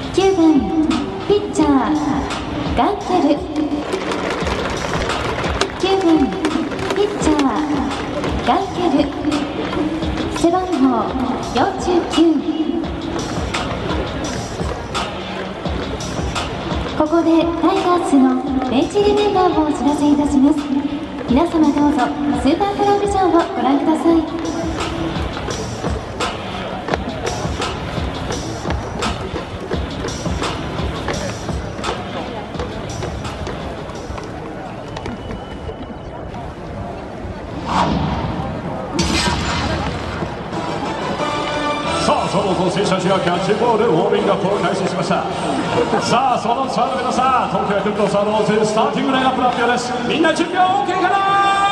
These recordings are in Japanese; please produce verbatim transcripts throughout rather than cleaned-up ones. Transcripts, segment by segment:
きゅうばんピッチャーガンケル、きゅうばんピッチャーガンケル、背番号よんじゅうきゅう。ここでタイガースのベンチ入りメンバーをお知らせいたします。皆様どうぞスーパープロビジョンをご覧ください。 さあ、その選手たちがキャッチボールウォーミングアップを開始しました。さあ、そのツアーの皆さん、東京ヤクルトスワローズスターティングラインナップの発表です。みんな準備は OK かな？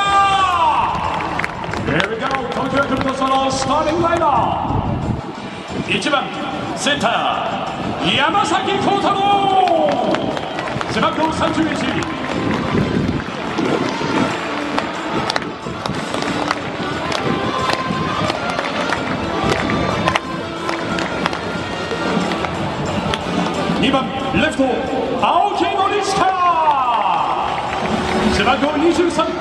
Here we go、 東京ヤクルトスワローズスターティングラインナップ。いちばんセンター山崎幸太郎、背番号さんじゅういち。にばんレフト青木宣親、背番号にじゅうさん。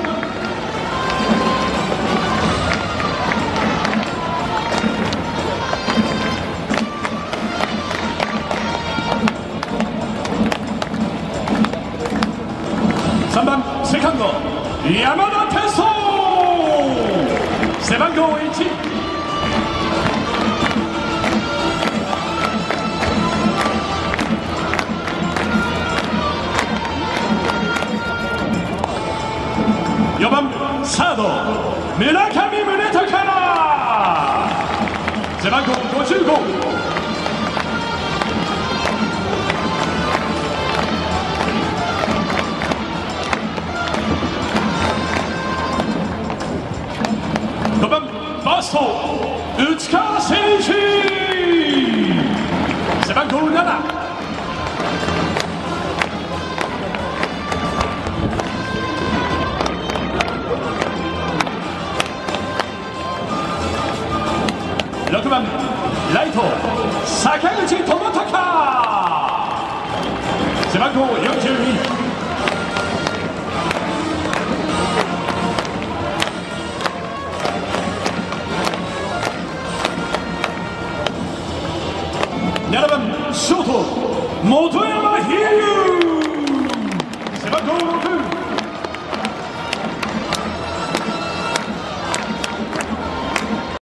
さんばんセカンド山田哲人、背番号いち。よんばんサード村上宗隆、背番号ごじゅうご。ごばんファースト内川誠一、背番号なな。ろくばんライト坂口智隆、背番号よんじゅうに。ななばんショート本山比喩、背番号ろく。